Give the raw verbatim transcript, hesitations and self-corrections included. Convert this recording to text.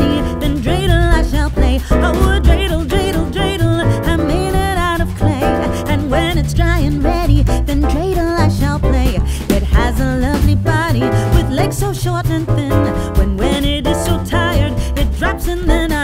ready, then dreidel I shall play. Oh, dreidel, dreidel, dreidel, I made it out of clay. And when it's dry and ready, then dreidel I shall play. It has a lovely body with legs so short and thin. When when it is so tired, it drops and then I